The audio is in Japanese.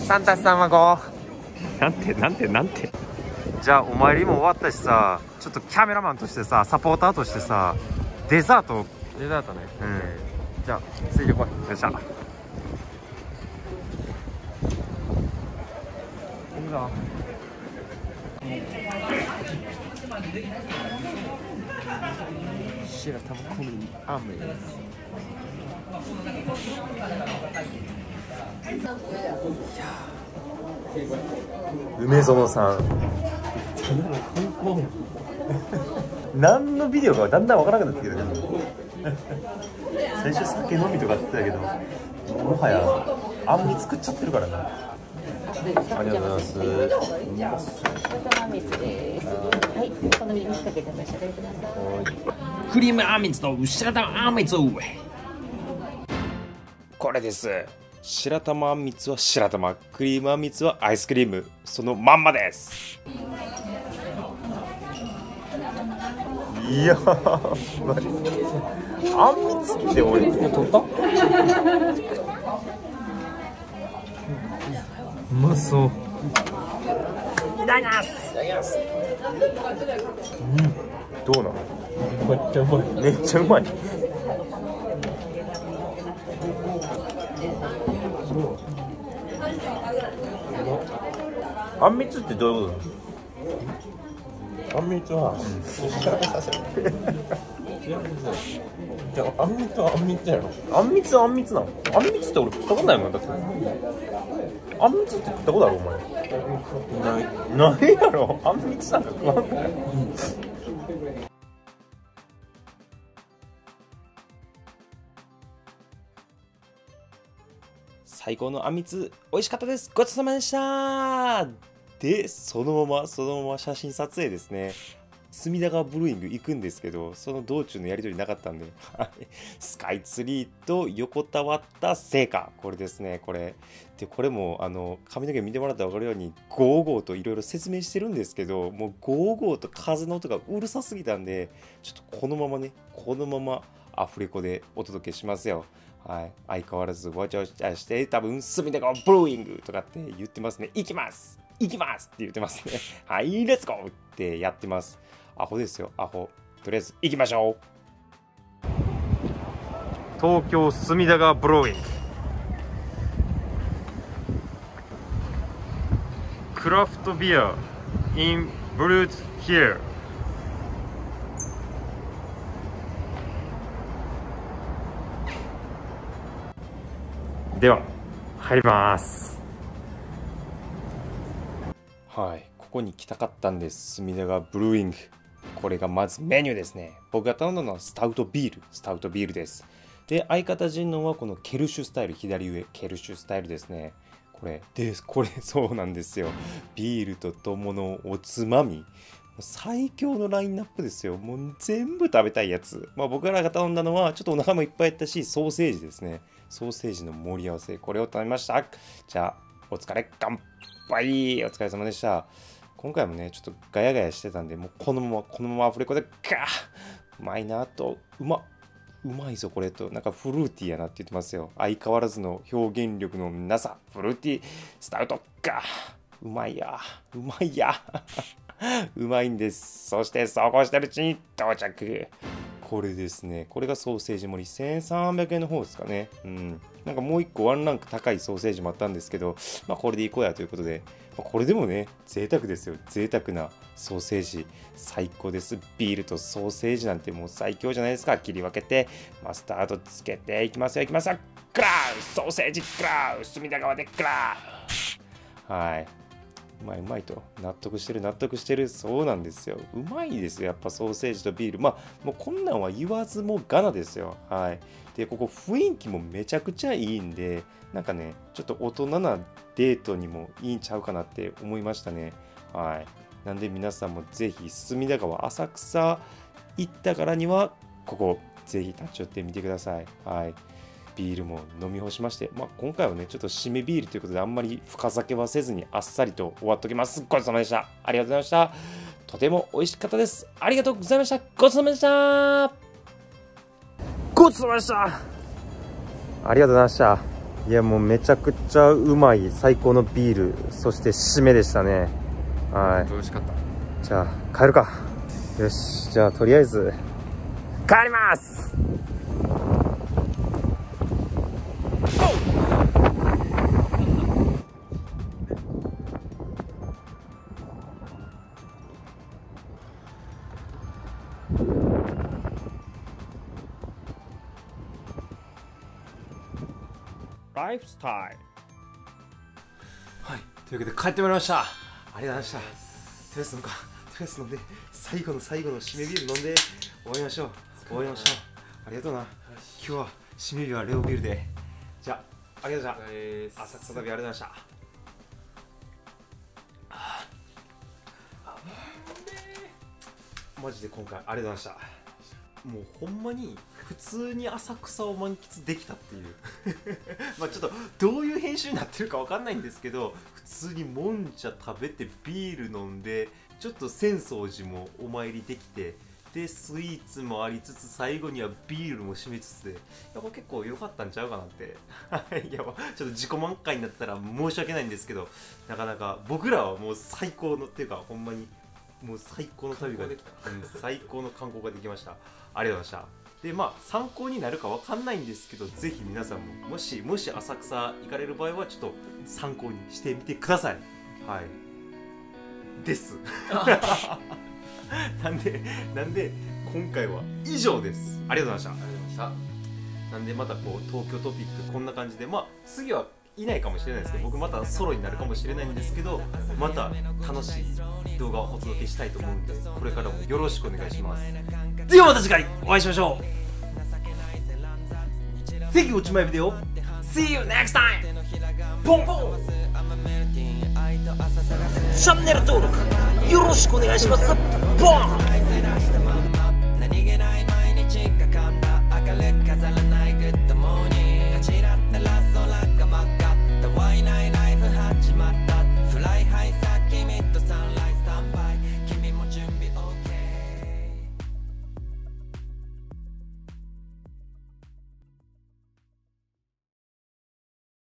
サンタさんはなんてじゃあお参りも終わったしさ、ちょっとキャメラマンとしてさ、サポーターとしてさ、デザートね。じゃあついてこい。よっしゃ。白玉コミアメ梅園さん何のビデオかだんだんわからなくなってきたけど最初酒飲みとかって言ってたけど、もはやあんみ作っちゃってるからな。ありがとうございます。 白玉蜜です。はい、好みにかけて召し上がりください。 クリームあんみつと白玉あんみつ。これです。白玉あんみつは白玉、クリームあんみつはアイスクリーム、そのまんまです。 いやー、あんみつって俺取った？うまそう。 いただきます。 どうなの？めっちゃうまい。めっちゃうまい。あんみつってどういうこと？ あんみつは調べさせる。じゃああんみつはあんみつやろ。 あんみつはあんみつなの？あんみつって俺食ったことないもんだって。あんみつって食ったことあるお前？ないやろ。あんみつなんか食わんない。 最高のあんみつ美味しかったです。ごちそうさまでした。でそのまま写真撮影ですね。隅田川ブルーイング行くんですけど、その道中のやり取りなかったんでスカイツリーと横たわった成果、これですね。これも髪の毛見てもらったら分かるようにゴーゴーといろいろ説明してるんですけど、もうゴーゴーと風の音がうるさすぎたんで、ちょっとこのままアフレコでお届けしますよ。はい、相変わらずわちゃわちゃして多分隅田川ブルーイングとかって言ってますね。行きますって言ってますね。はい、レッツゴーってやってます。アホですよ、アホ。とりあえず行きましょう。 東京隅田川ブローイング。クラフトビア in brewed here。では入ります。 はい、ここに来たかったんです。隅田川ブルーイング。これがまずメニューですね。僕が頼んだのはスタウトビールです。で、相方陣のはこのケルシュスタイル、左上、ケルシュスタイルですね。これそうなんですよ。ビールと共のおつまみ。最強のラインナップですよ。もう全部食べたいやつ。僕らが頼んだのはちょっとお腹もいっぱいやったし、ソーセージですね。ソーセージの盛り合わせ、これを食べました。じゃあ、お疲れ、乾杯。お疲れ様でした。今回もね、ちょっとガヤガヤしてたんで、もうこのままアフレコでガーうまいなと、うまいぞこれと、なんかフルーティーやなって言ってますよ。相変わらずの表現力のなさ、フルーティースタウトガーうまいやうまいんです。そしてそうこうしてるうちに到着。これですね。これがソーセージ盛り1300円の方ですかね。なんかもう一個ワンランク高いソーセージもあったんですけど、これでいこうやということで、これでもね、贅沢ですよ。贅沢なソーセージ。最高です。ビールとソーセージなんてもう最強じゃないですか。切り分けて、マスタードつけていきますよ。グラーソーセージグラー隅田川でグラーはい。うまいと納得してる。そうなんですよ。うまいですよ。やっぱソーセージとビール。もうこんなんは言わずもがなですよ。はい。で、ここ雰囲気もめちゃくちゃいいんで、なんかね、ちょっと大人なデートにもいいんちゃうかなって思いましたね。はい。なんで皆さんもぜひ隅田川浅草行ったからには、ここぜひ立ち寄ってみてください。はい。ビールも飲み干しまして、今回はね、ちょっと締めビールということで、あんまり深酒はせずにあっさりと終わっときます。ごちそうさまでした。ありがとうございました。とても美味しかったです。ありがとうございました。ごちそうさまでした。 ごちそうさまでした。ありがとうございました。 いやもうめちゃくちゃうまい最高のビール、そして締めでしたね。はい、 美味しかった。 じゃあ帰るか。よし、じゃあとりあえず帰ります。ライフスタイル。はい、というわけで帰ってまいりました。ありがとうございました。とりあえず飲むか。とりあえず飲んで最後の最後の締めビール飲んで終わりましょう。終わりましょう。ありがとうな。今日は締め日はレオビールで。じゃあありがとうございました。浅草旅ありがとうございました。マジで今回ありがとうございました。もうほんまに普通に浅草を満喫できたっていうまあちょっとどういう編集になってるかわかんないんですけど、普通にもんじゃ食べてビール飲んでちょっと浅草寺もお参りできて、でスイーツもありつつ最後にはビールも締めつつで、いやこれ結構良かったんちゃうかなっていやちょっと自己満開になったら申し訳ないんですけど、なかなか僕らはもう最高のっていうかほんまにもう最高の旅ができた、最高の観光ができました。ありがとうございました。でまあ参考になるかわかんないんですけど、ぜひ皆さんももし浅草行かれる場合はちょっと参考にしてみてください。はいですなんで今回は以上です。ありがとうございました。なんでまたこう東京トピックこんな感じで、まあ次はいないかもしれないですけど、僕またソロになるかもしれないんですけど、また楽しい動画をお届けしたいと思うんで、これからもよろしくお願いします。ではまた次回お会いしましょう。 Thank you for watching my video. See you next time. ポンポンチャンネル登録よろしくお願いします。ボン